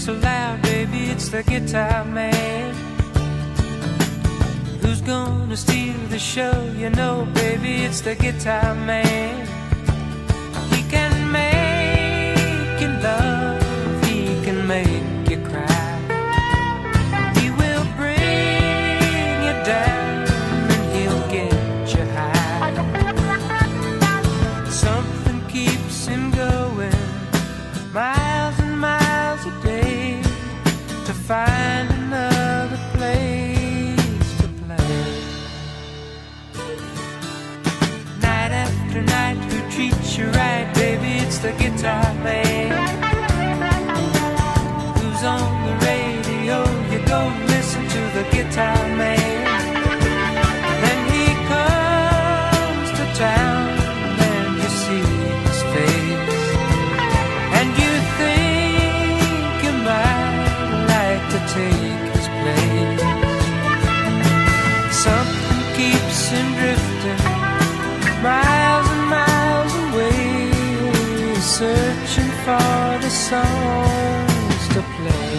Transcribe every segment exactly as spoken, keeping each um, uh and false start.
so loud, baby, it's the guitar man. Who's gonna steal the show? You know, baby, it's the guitar man. He can make you love, he can make you cry. He will bring you down and he'll get you high. Something keeps him going miles and miles a day to find another place to play. Night after night, who treats you right, baby, it's the guitar man. Who's on the radio? You go listen to the guitar man. Then he comes to town and you see his face, and you think you might like to take his place. Something keeps him drifting miles and miles away, searching for the songs to play.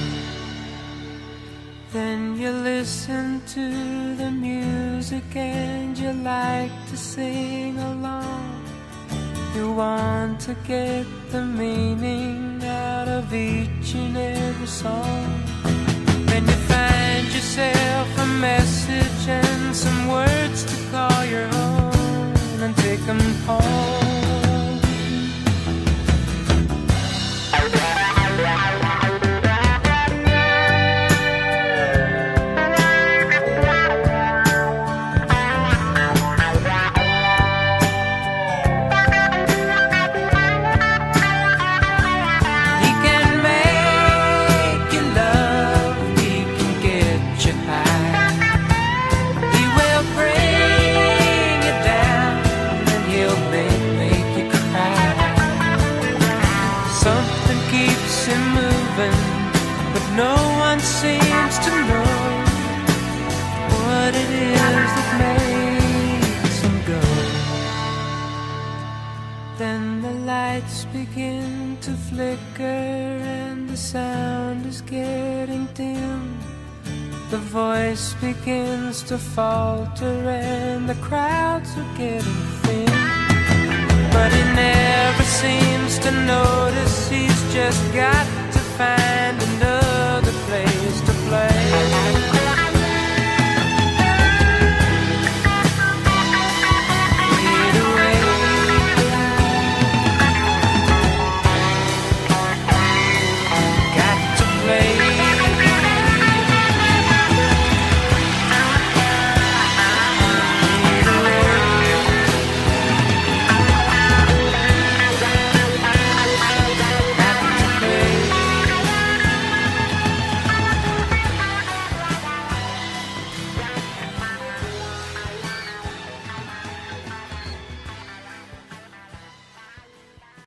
Then you listen to the music and you like to sing along. You want to get the meaning out of each and every song. Then you find yourself a message and some words to call your own and take them home. No one seems to know what it is that makes him go. Then the lights begin to flicker and the sound is getting dim. The voice begins to falter and the crowds are getting thin. But he never seems to notice, he's just got to find another